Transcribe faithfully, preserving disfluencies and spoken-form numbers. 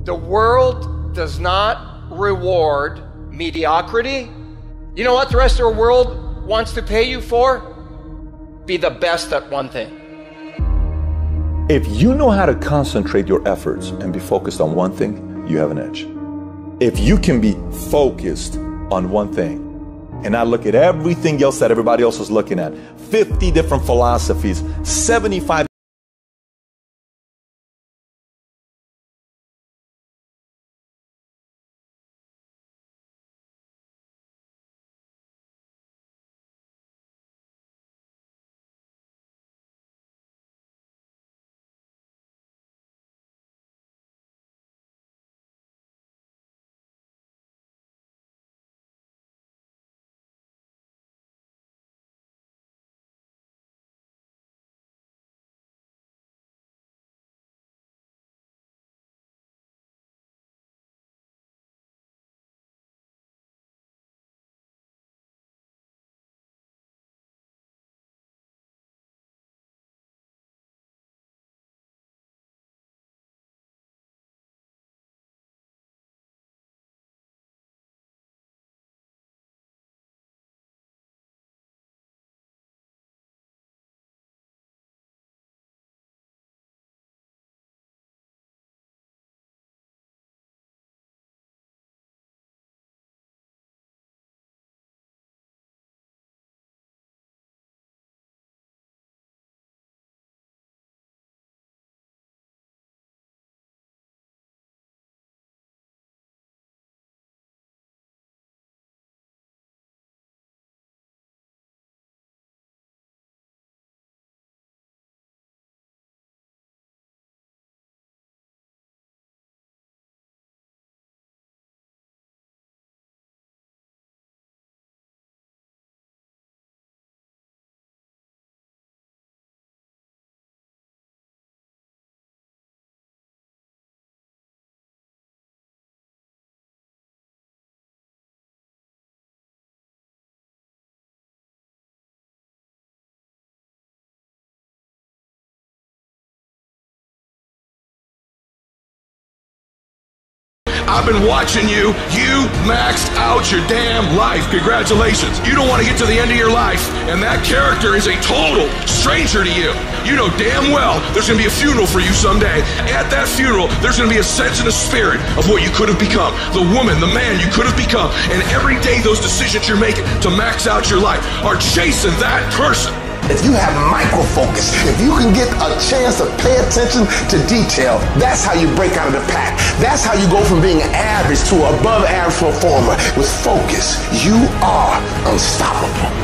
The world does not reward mediocrity. You know what the rest of the world wants to pay you for? Be the best at one thing. If you know how to concentrate your efforts and be focused on one thing, you have an edge. If you can be focused on one thing and not look at everything else that everybody else is looking at, fifty different philosophies, seventy-five I've been watching you. You maxed out your damn life. Congratulations. You don't want to get to the end of your life, and that character is a total stranger to you. You know damn well there's going to be a funeral for you someday. At that funeral, there's going to be a sense in the spirit of what you could have become, the woman, the man you could have become. And every day those decisions you're making to max out your life are chasing that person. If you have micro-focus, if you can get a chance to pay attention to detail, that's how you break out of the pack. That's how you go from being average to above average performer. With focus, you are unstoppable.